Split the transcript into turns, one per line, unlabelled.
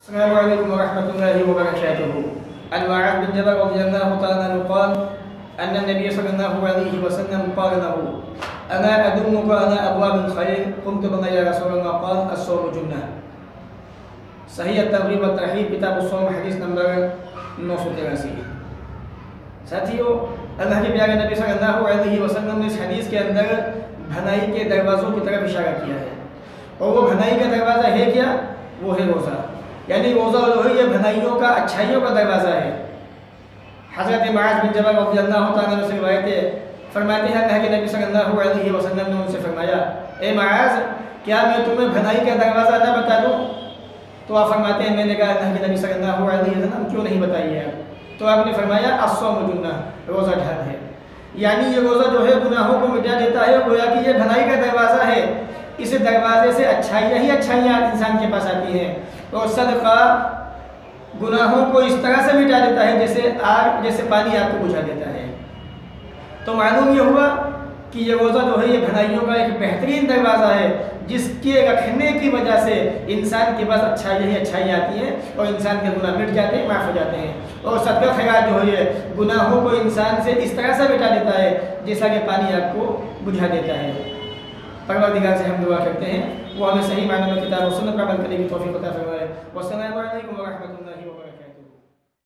السلام عليكم ورحمة الله وبركاته. عن معاذ بن جبل رضي الله تعالى عنه قال أن النبي صلى الله عليه وسلم قال له: أنا أدلك على أبواب الخير. قلت بلى يا رسول الله. قال: الصوم جنة. صحیح الترغیب والترہیب کتاب الصوم حدیث نمبر 983۔ ساتھیو، اللہ کے پیارے نبی صلی اللہ علیہ وسلم نے اس حدیث کے اندر بھلائی کے دروازوں کی طرف اشارہ کیا ہے، اور وہ بھلائی کا دروازہ ہے کیا؟ وہ ہے روزہ۔ یعنی روزہ جو ہے یہ بھلائیوں کا، اچھائیوں کا دروازہ ہے۔ حضرت معاذ بن جبل رضی اللہ تعالیٰ عنہ سے روایت ہے، فرماتے ہیں اللہ کے نبی صلی اللہ علیہ وسلم نے ان سے فرمایا: اے معاذ، کیا میں تمہیں بھلائی کا دروازہ نہ بتا دوں؟ تو آپ فرماتے ہیں میں نے کہا اللہ کے نبی صلی اللہ علیہ وسلم کیوں نہیں بتائیے آپ؟ تو آپ نے فرمایا: الصوم جنہ، روزہ ڈھال ہے۔ یعنی یہ روزہ جو ہے گناہوں کو مٹا دیتا ہے، گویا کہ یہ بھلائی کا دروازہ ہے۔ اس دروازے سے اچھائیاں ہی اچھائیاں انسان کے پاس آتی ہیں، اور صدقہ گناہوں کو اس طرح سے مٹا دیتا ہے جیسے پانی آگ کو بجھا دیتا ہے۔ تو معلوم یہ ہوا کہ یہ روزہ جو ہے یہ بھلائیوں کا ایک بہترین دروازہ ہے، جس کے رکھنے کی وجہ سے انسان کے پاس اچھائی ہی اچھائی آتی ہیں، اور انسان کے گناہ مٹ جاتے ہیں، معاف ہو جاتے ہیں۔ اور صدقہ خیرات جو ہے یہ گناہوں کو انسان سے اس طرح سے مٹا دیتا ہے جیسا کہ پانی آگ کو بجھا دیتا ہے۔ پروردگار سے ہم دعا کرتے ہیں وہ ہمیں صحیح معنی میں کتاب و سنت پر عمل کرنے کی توفیق عطا فرمائے۔ والسلام علیکم ورحمۃ اللہ۔